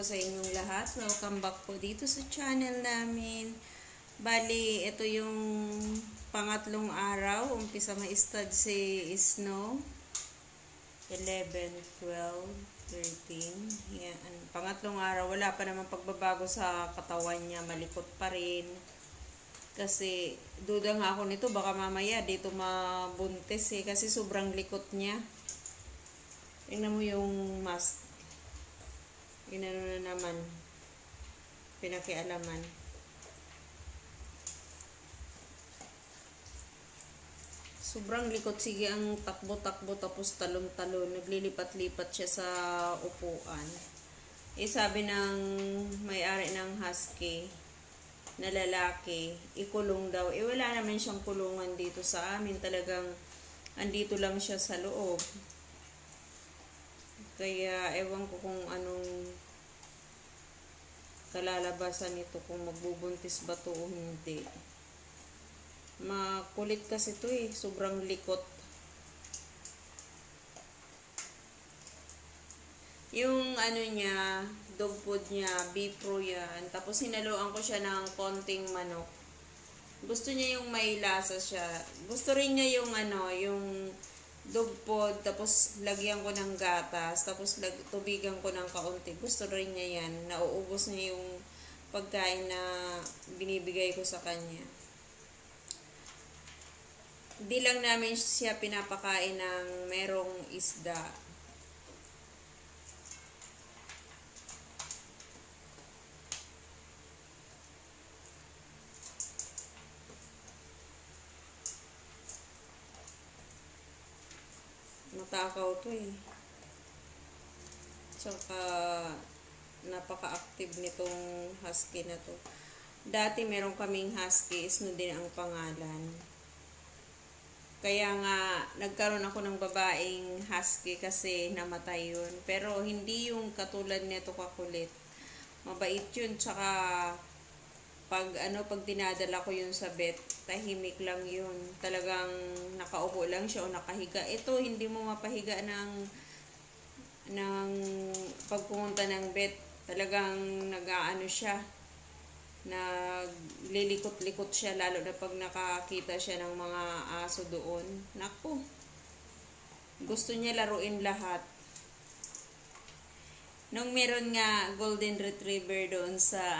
sa inyong lahat. Welcome back po dito sa channel namin. Bali, ito yung pangatlong araw. Umpisa ma-start si snow. 11, 12, 13. Yan. Pangatlong araw, wala pa naman pagbabago sa katawan niya. Malikot pa rin. Kasi, duda nga ako nito. Baka mamaya dito mabuntis eh. Kasi sobrang likot niya. Tingnan mo yung mask. Inano na naman. Pinakialaman. Sobrang likot. Sige ang takbo-takbo tapos talon-talon. Naglilipat-lipat siya sa upuan. Eh sabi ng may-ari ng husky na lalaki, ikulong daw. Eh wala naman siyang kulungan dito sa amin. Talagang andito lang siya sa loob. Kaya, ewan ko kung anong kalalabasan nito, kung magbubuntis ba to o hindi. Makulit kasi to eh, sobrang likot. Yung ano niya, dog food niya, beef pro yan. Tapos hinaluan ko siya ng konting manok. Gusto niya yung may lasa siya. Gusto rin niya yung ano, yung dog food, tapos lagyan ko ng gatas, tapos tubigan ko ng kaunti. Gusto rin niya yan. Nauubos niya yung pagkain na binibigay ko sa kanya. Hindi lang namin siya pinapakain ng merong isda. Matakaw to eh. Tsaka napaka-active nitong husky na to. Dati meron kaming husky, Snow din ang pangalan. Kaya nga nagkaroon ako ng babaeng husky kasi namatay yun. Pero hindi yung katulad nito kakulit. Mabait yun. Tsaka pag dinadala ko yun sa vet, tahimik lang yun. Talagang nakaupo lang siya o nakahiga. Ito, hindi mo mapahiga ng pagpumunta ng vet. Talagang nag-aano siya. Naglilikot-likot siya, lalo na pag nakakita siya ng mga aso doon. Naku, gusto niya laruin lahat. Nung meron nga golden retriever doon sa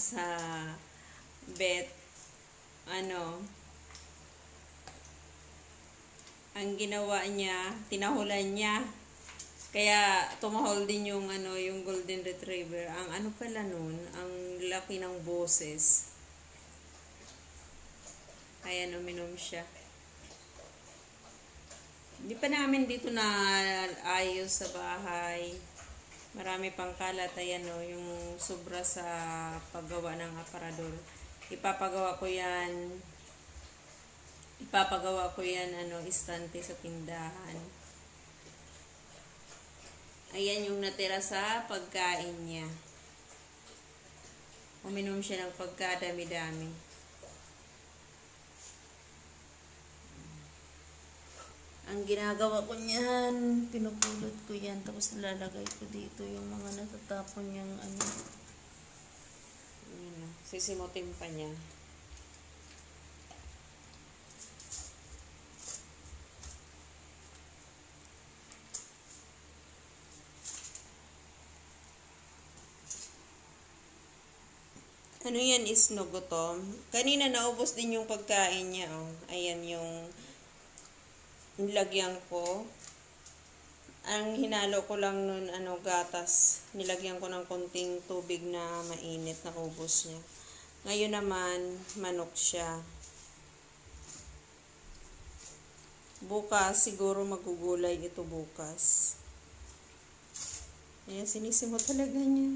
vet, ang ginawa niya, tinahulan niya. Kaya tumahol din yung yung golden retriever. Ang pala nun, ang laki ng boses. Ayan, uminom siya. Hindi pa namin dito na ayos sa bahay. Marami pang kalat. Ayan yung sobra sa paggawa ng aparador. Ipapagawa ko yan istante sa tindahan. Ayan yung natira sa pagkain niya. Uminom siya ng pagkadami-dami. Ang ginagawa ko niyan, pinupulot ko yan, tapos nilalagay ko dito yung mga natatapon niyang sisimutin pa niya. Ano yan, Snow gutom? Kanina naubos din yung pagkain niya, oh. Ayan yung nilagyan ko. Ang hinalo ko lang nun, gatas. Nilagyan ko ng konting tubig na mainit, na ubos niya. Ngayon naman, manok siya. Bukas, siguro magugulay ito bukas. Ayan, sinisimo talaga niya.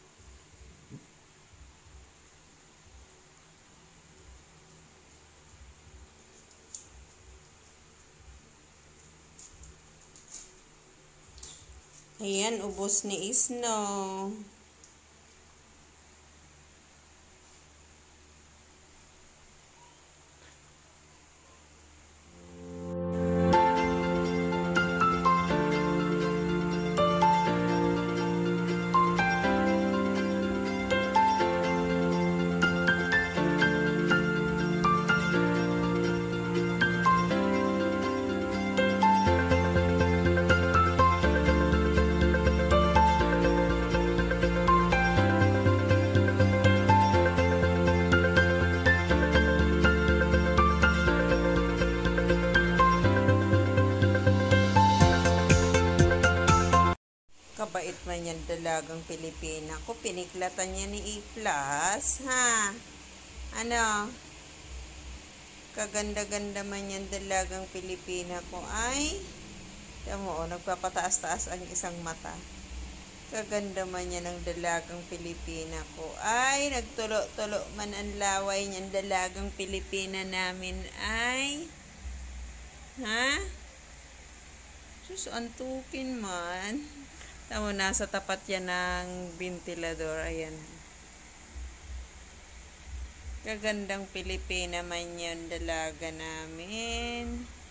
Ayan, ubos ni Snow. naman yan, dalagang Pilipina ko. Piniklatan niya ni A+, ha? Ano? Kaganda-ganda man yan, dalagang Pilipina ko. Ay, tamo, nagpapataas-taas ang isang mata. Kaganda man yan ng dalagang Pilipina ko. Ay, nagtulo-tulo man ang laway niyan, dalagang Pilipina namin. Ay, ha? Sus, antukin man. Tamo, nasa tapat yan ng ventilador. Ayan. Kagandang Pilipina man yan, dalaga namin.